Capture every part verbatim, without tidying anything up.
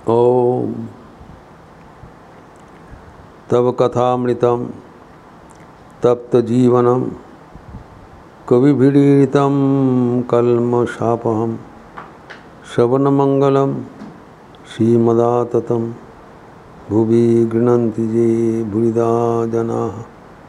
ओम तव कथामृतम तप्त जीवनम कविभिरीडितं कल्मषापहं श्रवणमंगलम श्रीमदाततं भुवि गृह्णन्ति ये भूरिदा जनाः।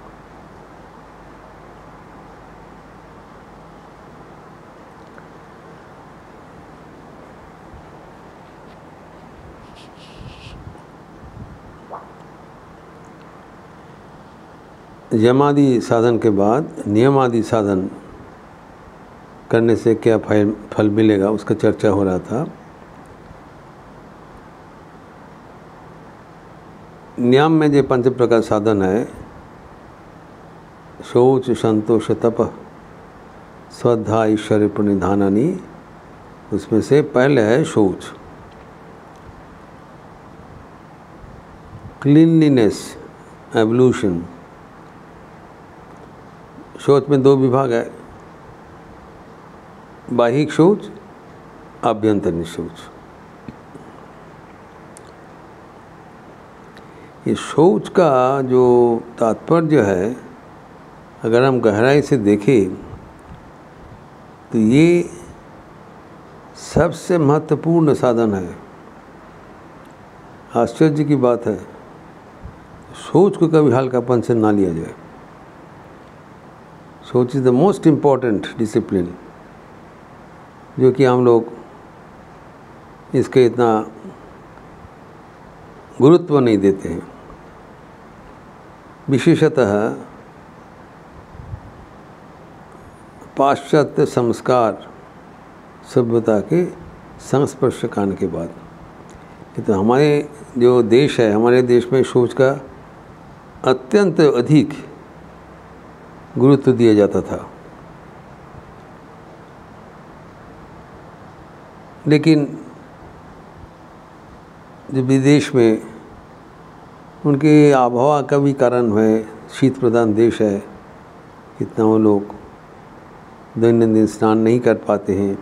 यमादि साधन के बाद नियमादि साधन करने से क्या फल फल मिलेगा, उसका चर्चा हो रहा था। नियम में जो पंच प्रकार साधन है, शौच संतोष तप श्रद्धा ईश्वर प्रणिधानानि, उसमें से पहले है शौच, क्लीनलीनेस, एवोल्यूशन। शौच में दो विभाग है, बाहिक शौच, आभ्यंतरीण शौच। ये शौच का जो तात्पर्य है, अगर हम गहराई से देखें तो ये सबसे महत्वपूर्ण साधन है। आश्चर्य की बात है, शौच को कभी हल्कापन से ना लिया जाए। शौच is the most important discipline, जो कि हम लोग इसके इतना गुरुत्व नहीं देते हैं। विशेषतः पाश्चात्य संस्कार सभ्यता के संस्पर्श करने के बाद, तो हमारे जो देश है, हमारे देश में शौच का अत्यंत अधिक गुरुत्व दिया जाता था। लेकिन जो विदेश में उनके आबहवा का भी कारण है, शीत प्रधान देश है, इतना वो लोग दैनंदिन स्नान नहीं कर पाते हैं।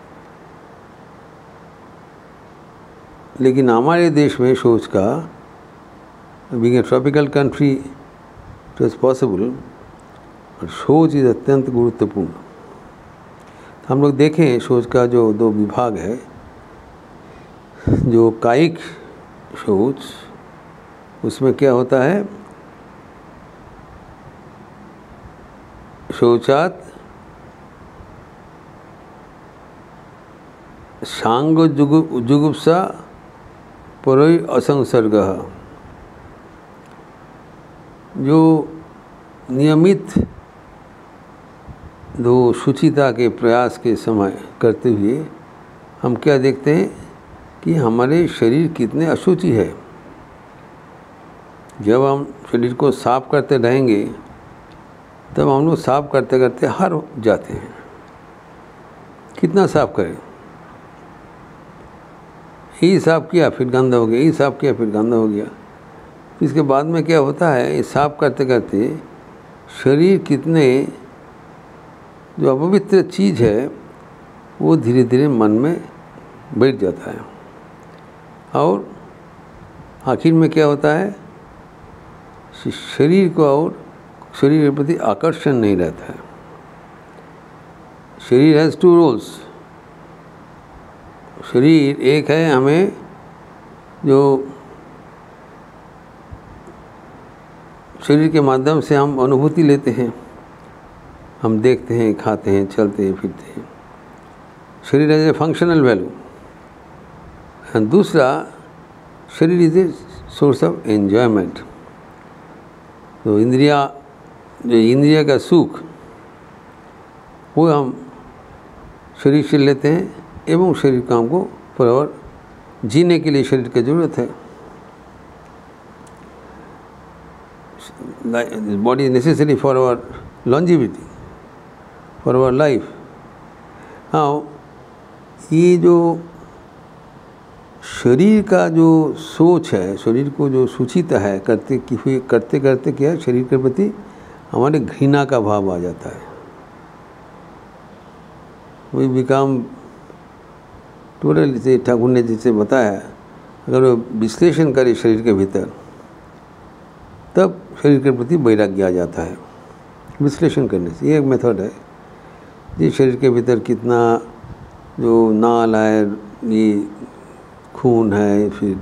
लेकिन हमारे देश में शौच का, being a tropical country, it was possible. और शौच इज अत्यंत गुरुत्वपूर्ण। तो हम लोग देखें शौच का जो दो विभाग है, जो कायिक शौच, उसमें क्या होता है, शौचात सांग जुगुप्सा परोय असंसर्ग। जो नियमित दो शुचिता के प्रयास के समय करते हुए हम क्या देखते हैं कि हमारे शरीर कितने अशुचि है। जब हम शरीर को साफ करते रहेंगे तब हम लोग साफ करते करते हर जाते हैं। कितना साफ करें, यही साफ किया फिर गंदा हो गया, यही साफ किया फिर गंदा हो गया। इसके बाद में क्या होता है, ये साफ करते करते शरीर कितने जो अपवित्र चीज़ है वो धीरे धीरे मन में बैठ जाता है, और आखिर में क्या होता है, शरीर को और शरीर के प्रति आकर्षण नहीं रहता है। शरीर हैज़ टू रोल्स। शरीर एक है, हमें जो शरीर के माध्यम से हम अनुभूति लेते हैं, हम देखते हैं, खाते हैं, चलते हैं, फिरते हैं। शरीर as a functional value. And दूसरा, शरीर is a source of enjoyment. तो इंद्रिया, जो इंद्रिया का सुख, वो हम शरीर से लेते हैं, एवं शरीर का हमको फॉर जीने के लिए शरीर की ज़रूरत है। Body is necessary for our longevity, for our life. हाँ, ये जो शरीर का जो सोच है, शरीर को जो सूचिता है, करते कि करते करते क्या है, शरीर के प्रति हमारे घृणा का भाव आ जाता है। वी बिकम टोटल, जैसे ठाकुर ने जिसे बताया, अगर वो विश्लेषण करे शरीर के भीतर, तब शरीर के प्रति वैराग्य आ जाता है। विश्लेषण करने से ये एक मेथड है। ये शरीर के भीतर कितना जो नाल है, ये खून है, फिर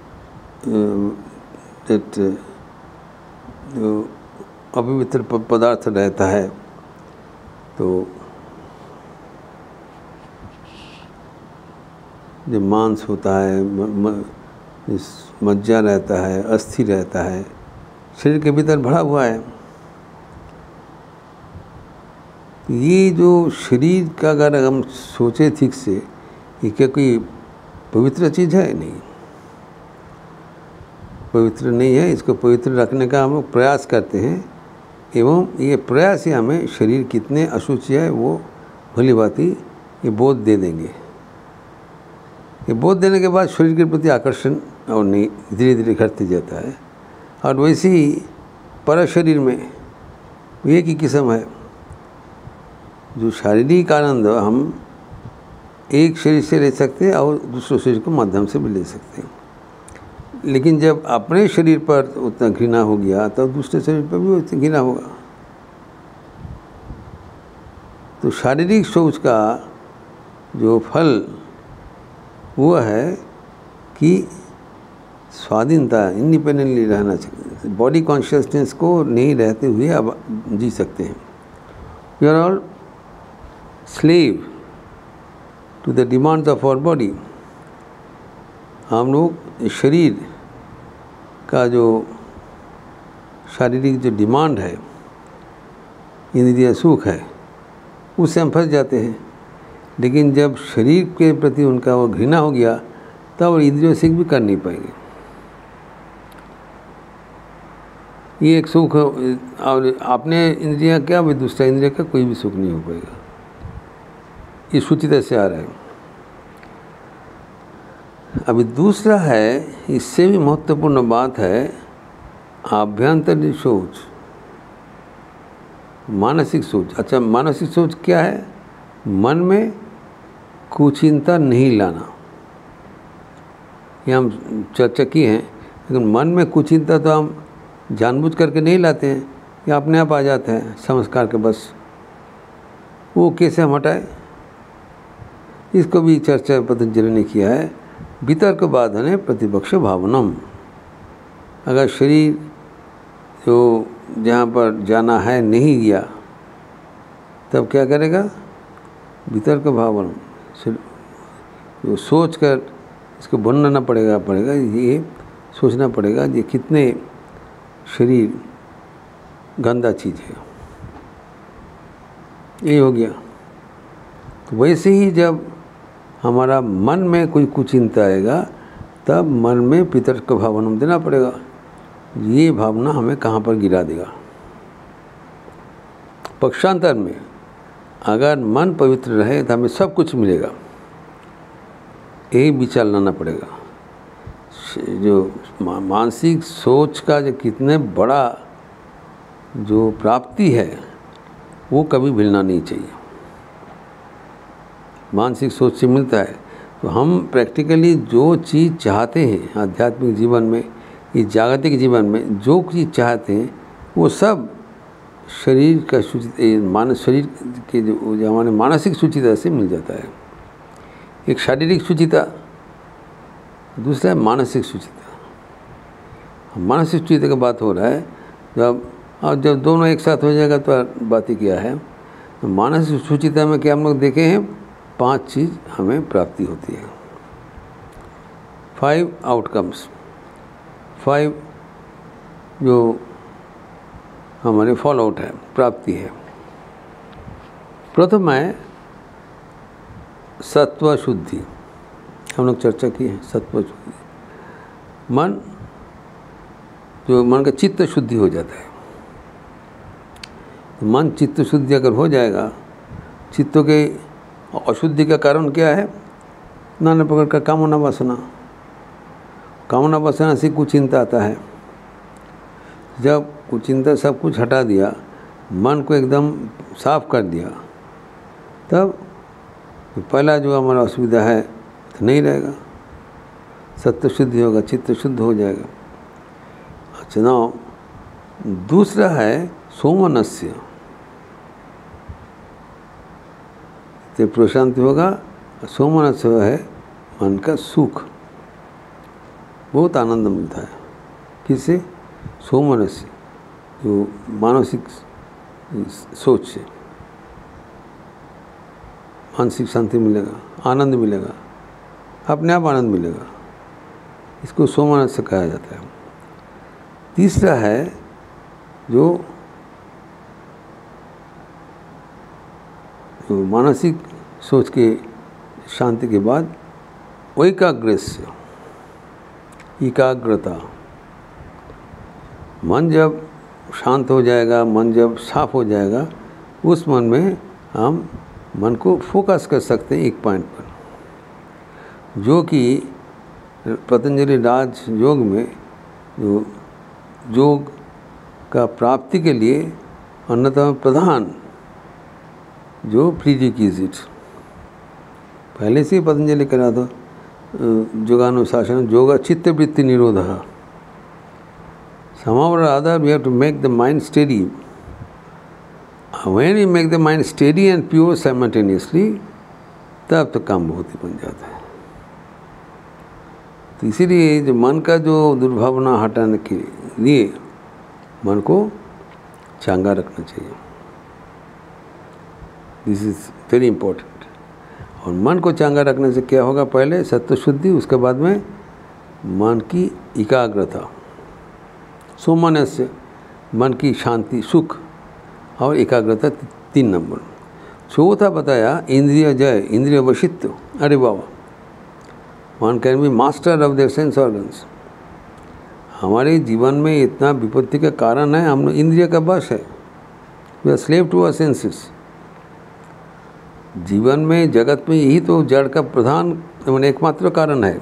दैट जो अपवित्र पदार्थ रहता है, तो जो मांस होता है, मज्जा रहता है, अस्थि रहता है, शरीर के भीतर भरा हुआ है। ये जो शरीर का अगर हम सोचे ठीक से, ये क्या कोई पवित्र चीज़ है? नहीं, पवित्र नहीं है। इसको पवित्र रखने का हम लोग प्रयास करते हैं, एवं ये प्रयास ही हमें शरीर कितने अशुचि है वो भली भांति ये बोध दे देंगे। ये बोध देने के बाद शरीर के प्रति आकर्षण और नहीं धीरे धीरे घटते जाता है। और वैसे ही पर शरीर में एक ही किस्म है, जो शारीरिक आनंद हम एक शरीर से ले सकते हैं और दूसरे शरीर को माध्यम से भी ले सकते हैं। लेकिन जब अपने शरीर पर उतना घृणा हो गया, तब दूसरे शरीर पर भी उतना घृणा होगा। तो शारीरिक शौच का जो फल वो है कि स्वाधीनता, इंडिपेंडेंटली रहना चाहिए। बॉडी कॉन्शियसनेस को नहीं रहते हुए अब जी सकते हैं। We are all slave to the demands of our body. हम लोग शरीर का जो शारीरिक जो डिमांड है, इंद्रिय सुख है, उससे हम फंस जाते हैं। लेकिन जब शरीर के प्रति उनका वो घृणा हो गया, तब वो इंद्रिय सुख भी कर नहीं पाएंगे। ये एक सुख, और आपने इंद्रिया क्या, भी दूसरा इंद्रिय का कोई भी सुख नहीं हो पाएगा। ये सूचिता से आ रहा है। अभी दूसरा है, इससे भी महत्वपूर्ण बात है आभ्यंतरीण सोच, मानसिक सोच। अच्छा, मानसिक सोच क्या है? मन में कुचिंता नहीं लाना। ये हम चर्चा की है। लेकिन मन में कुचिंता तो हम जानबूझ करके नहीं लाते हैं, ये अपने आप आ जाता है संस्कार के बस। वो कैसे हम हटाए, इसको भी चर्चा पतंजलि ने किया है। वितर्क बाधने प्रतिपक्ष भावनम। अगर शरीर जो जहाँ पर जाना है नहीं गया, तब क्या करेगा? वितर्क भावनम, जो सोच कर इसको बनना पड़ेगा पड़ेगा ये सोचना पड़ेगा ये कितने शरीर गंदा चीज़ है। ये हो गया। तो वैसे ही जब हमारा मन में कोई कुचिंता आएगा, तब मन में पितर्क भावना देना पड़ेगा। ये भावना हमें कहाँ पर गिरा देगा? पक्षांतर में अगर मन पवित्र रहे तो हमें सब कुछ मिलेगा, यही विचार लाना पड़ेगा। जो मानसिक सोच का जो कितने बड़ा जो प्राप्ति है, वो कभी भूलना नहीं चाहिए। मानसिक सोच से मिलता है। तो हम प्रैक्टिकली जो चीज़ चाहते हैं आध्यात्मिक जीवन में, इस जागतिक जीवन में जो चीज़ चाहते हैं, वो सब शरीर का सूचित मानस शरीर के जो हमारे मानसिक सूचिता से मिल जाता है। एक शारीरिक सूचिता, दूसरा है मानसिक सूचिता। मानसिक सूचिता की बात हो रहा है जब, और जब दोनों एक साथ हो जाएगा तो बात ही क्या है। तो मानसिक सूचिता में क्या हम लोग देखे हैं, पांच चीज़ हमें प्राप्ति होती है। फाइव आउटकम्स, फाइव जो हमारे फॉल आउट है, प्राप्ति है। प्रथम है सत्व शुद्धि। हम लोग चर्चा की है सत्व शुद्धि। मन जो मन का चित्त शुद्धि हो जाता है। तो मन चित्त शुद्धि अगर हो जाएगा, चित्तों के अशुद्धि का कारण क्या है? नाना प्रकार का कामना वासना। कामना वासना से कुचिंता आता है। जब कुचिंता सब कुछ हटा दिया, मन को एकदम साफ कर दिया, तब पहला जो हमारा असुविधा है तो नहीं रहेगा। सत्व शुद्धि होगा, चित्त शुद्ध हो जाएगा। अच्छा, नाउ दूसरा है सोमनस्य, तो प्रशांति होगा। सोमनस्य है मन का सुख, बहुत आनंद मिलता है। किससे? सोमनस्य, जो मानसिक सोच से मानसिक शांति मिलेगा, आनंद मिलेगा, अपने आप आनंद मिलेगा। इसको सोमनस्य कहा जाता है। तीसरा है जो जो मानसिक सोच के शांति के बाद एकाग्रस्य, एकाग्रता। मन जब शांत हो जाएगा, मन जब साफ हो जाएगा, उस मन में हम मन को फोकस कर सकते हैं एक पॉइंट पर, जो कि पतंजलि राज योग में जो योग का प्राप्ति के लिए अन्यतम प्रधान जो प्रीरिक्विजिट पहले से ही पतंजलि करा था, योगानुशासन योगा चित्तवृत्ति निरोध। Somehow or other we have to make the mind steady. When you make the mind steady and pure simultaneously, तब तो काम बहुत ही बन जाता है। तो इसीलिए जो मन का जो दुर्भावना हटाने के लिए मन को चांगा रखना चाहिए। This is very important. और मन को चांगा रखने से क्या होगा? पहले सत्व शुद्धि, उसके बाद में मन की एकाग्रता, सोमनस्य मन की शांति सुख, और एकाग्रता तीन नंबर। चौथा बताया इंद्रिय जय, इंद्रिय वशित्व। अरे बाबा, one can be master of their sense organs. हमारे जीवन में इतना विपत्ति का कारण है, हम इंद्रिय का बस है, we are slave to our senses. जीवन में जगत में यही तो जड़ का प्रधान मैंने एकमात्र कारण है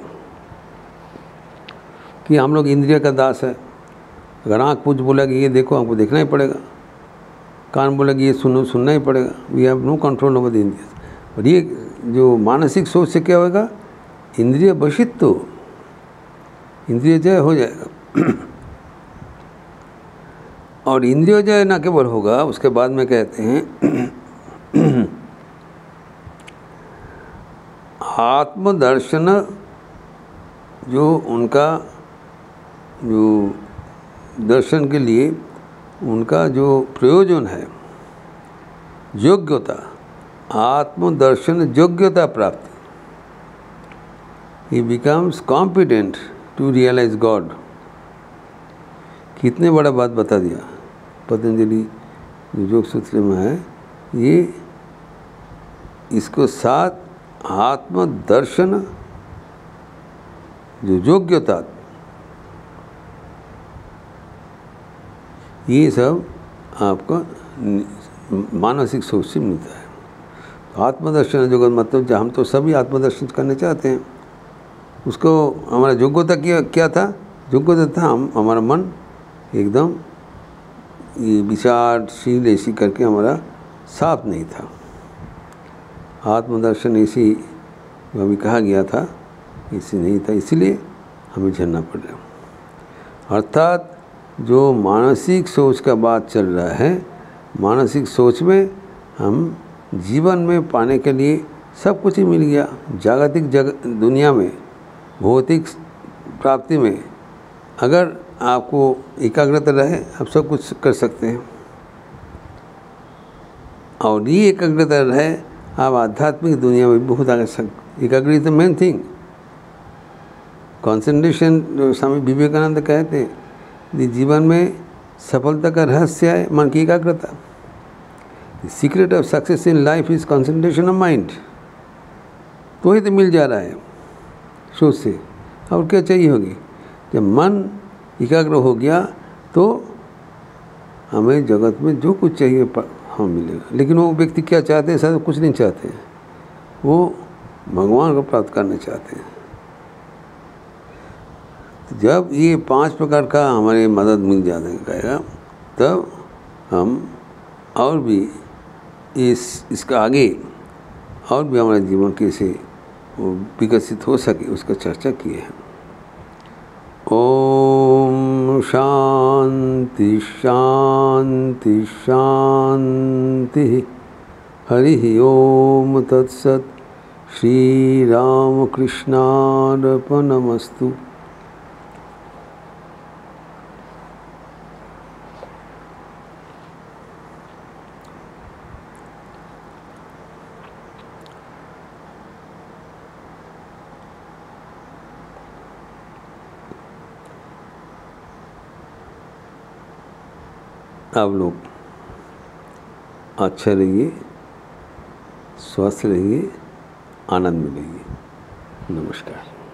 कि हम लोग इंद्रिय का दास है। अगर आँख पूछ बोलेगी ये देखो, हमको देखना ही पड़ेगा। कान बोलेगी ये सुनो, सुनना ही पड़ेगा। We have no control over the इंद्रियस। और ये जो मानसिक सोच से क्या होगा? इंद्रिय वशित्व तो इंद्रिय जय हो जाएगा। और इंद्रिय जय न केवल होगा, उसके बाद में कहते हैं आत्मदर्शन, जो उनका जो दर्शन के लिए उनका जो प्रयोजन है, योग्यता, आत्मदर्शन योग्यता प्राप्ति, he becomes competent to realise God. कितने बड़ा बात बता दिया पतंजलि जो योग सूत्र में है। ये इसको साथ आत्मदर्शन जो योग्यता, ये सब आपका मानसिक सोच से मिलता है। तो आत्मदर्शन जगत मतलब जब हम तो सभी आत्मदर्शन करने चाहते हैं, उसको हमारा योग्यता क्या क्या था? योग्यता था हम हमारा मन एकदम ये विचारशील ऐसी करके हमारा साफ नहीं था। आत्मदर्शन ऐसी अभी कहा गया था, ऐसी नहीं था, इसीलिए हमें झेलना पड़ रहा। अर्थात जो मानसिक सोच का बात चल रहा है, मानसिक सोच में हम जीवन में पाने के लिए सब कुछ ही मिल गया। जागतिक जग दुनिया में, भौतिक प्राप्ति में अगर आपको एकाग्रता रहे, आप सब कुछ कर सकते हैं। और ये एकाग्रता रहे, आप आध्यात्मिक दुनिया में बहुत आगे सकते। एकाग्रता मेन थिंग, कॉन्सेंट्रेशन जो स्वामी विवेकानंद कहते हैं, जीवन में सफलता का रहस्य है मन की एकाग्रता। The secret of success in life is concentration of mind. तो ही तो मिल जा रहा है सोच से, और क्या चाहिए होगी? जब मन एकाग्र हो गया तो हमें जगत में जो कुछ चाहिए हाँ मिलेगा। लेकिन वो व्यक्ति क्या चाहते हैं? शायद कुछ नहीं चाहते हैं, वो भगवान को प्राप्त करना चाहते हैं। तो जब ये पांच प्रकार का हमारे मदद मिल जाएगा, तब हम और भी इस इसका आगे और भी हमारे जीवन कैसे वो विकसित हो सके उसका चर्चा किए हैं। ओम शांति शांति शांति। हरि ओम तत्सत। श्री रामकृष्णार्पणमस्तु। आप लोग अच्छे रहिए, स्वस्थ रहिए, आनंद में रहिए। नमस्कार।